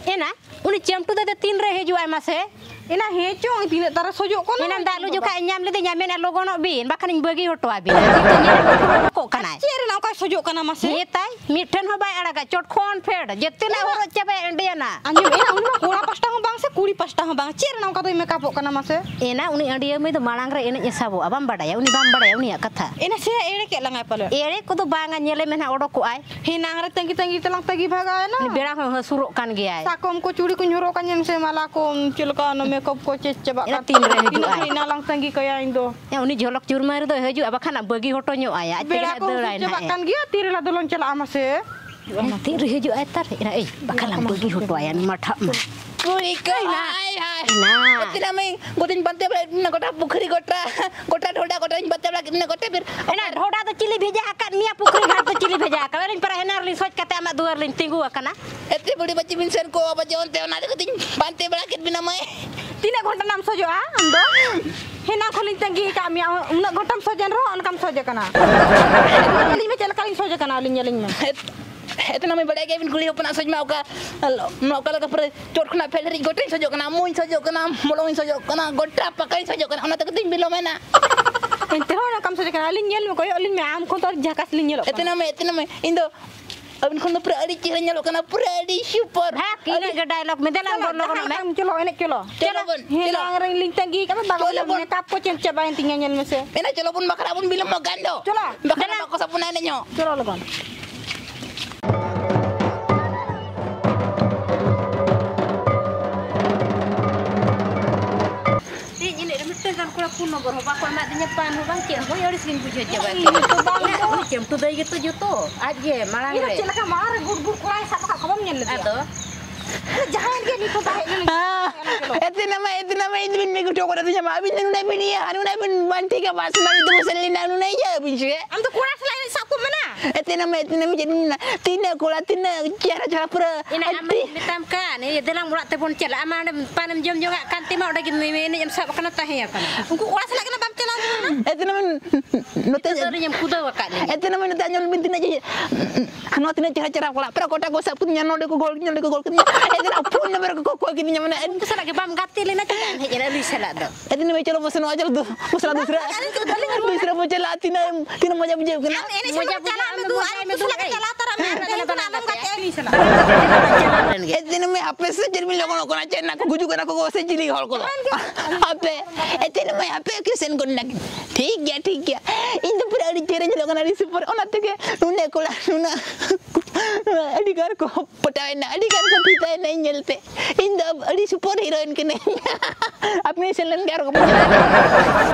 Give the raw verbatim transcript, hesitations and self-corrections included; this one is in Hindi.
एना उनी चेमटू दे तीन रे हिजुआ मासे एना हेचो तीन तारा सजो को एना दालू जो का नाम लेते नामेन लोगोनो बिन बाखन बगी हटवा बिन को कना चेर ना का सजो कना मासे हे ताई मिठन हो बाय अड़गा चटखोन फेड जेते ना होरो चबे एंडियाना अंजू एना उनी कोड़ा पास्टा हो बांग से कुड़ी पास्टा हो बांग चेर ना का तो मेकअप कना मासे एना उनी अंडिया में तो मांग रे एने साबो अबाम बडाया उनी बाम बडाया उनी कथा एना से एड़े के लंगाय पले एड़े को तो बांगा नेले मेना ओडो को आय हे नांग रे तंगी तंगी तलंग तगी भागा ना बेड़ा हो हसुरो कान गया साकम को चूड़ी को झुरो कान से माला को चिलका न मेकअप को चेच ina tin re hiju ay ina lang tanggi kaya indo ya uni jolok curmar do hiju abakan bagi hoto nyo ay bera ko cebakan gia tiri la dolon cela amase ina tin re hiju ay tar ina eh bakal bagi hoto ay matha Puri kai hai hai na tina mai gotin bante na gota pukhri gota gota thoda gota bante na gota fir ina thoda to cili bheja akan niya pukhri ghat to cili bheja akan lin para henar lin soj kate ama duar lin tinggu akana ete budi bachi binsen ko bajon te na gotin bante bela kit bina mai tina घंटा नाम सजो आ अंदो हेना खोलिन तंगी का मिया उना घंटाम सजन रो अनकम सजे कना लिंग में चल कालिन सजे कना लिंग लिंग में इतना मैं बड़ा के बिन गुली अपना सज में का मौका लगा पर चोट खना फेलरी गोटे सजो कना मुई सजो कना मोलोइन सजो कना गोटा पकाई सजो कना ओना तक दिन बिलो में ना एंते हो ना कम सजे कना लिंग में कोई लिंग में आम को तो झकास लिंग लो इतना मैं इतना मैं इंदो अब इनको तो पूरा चेहरा ᱧᱮᱞᱚᱜ ᱠᱟᱱᱟ पूरा super ha kini ga dialog me delang bor logo me चलो एने चलो चलो बन चलो रंग लिंग तंगी का बागल मेकअप को चेंज चबाइन तिंगा ñel में से एना चलो बन bakara bun bilang mo gando चलो bakara ko sa punan ninyo चलो लगन kan kula kuno gor hoba ko ma dinya pan ho bang cem ho yori sing bujo jaba to bang cem tu dai gitu juto aje malang re ini celaka mar gud gud kurai sa ka kabam nyel ado jahan ge ni to bahe ni etina ma etina ma idin me guto ko da jama abin nu na bin ya anu na bin banti ka bas na itu musalin anu na ya bin se am to kuras lain sa ko mana etina ma etina ma jadi tina ko la tina cara cara pura ina amai mitam kan ya delang murat tepon cel amane panem jom jom kan tima udah gini me ni jam sa kana tah ya kan unku kuras lagi na bam cela etina ma note jadi jam kuda wakat ni etina ma note nyol bin tina je ano tina cara cara ko la pra kota ko sa punya no de ko gol nyol de ko gol etina pun na ko ko gini nyamana unku sa lagi bam gatti lena celan he jana li sala do etina ma chalo bosno ajal do bosna dusra dusra mo cela tina tina mo jab jab kana ini mo jab cela me du me du lagi cela tara me nam ka ni sala etina ma ape se jermi logo ko na cena ko guju kana ko se jili hol ko ape etina ma ape ke sen kon lagi ठीक है ठीक है इन तो पूरा अड़ी चेहरे लोग ना सुपर ओना तके नुने कोला नुना अड़ीगार को पटाए ना अड़ीगार को पीता नहीं जलते इन तो अड़ी सुपर हीरोइन के नहीं अपने सेलन गार को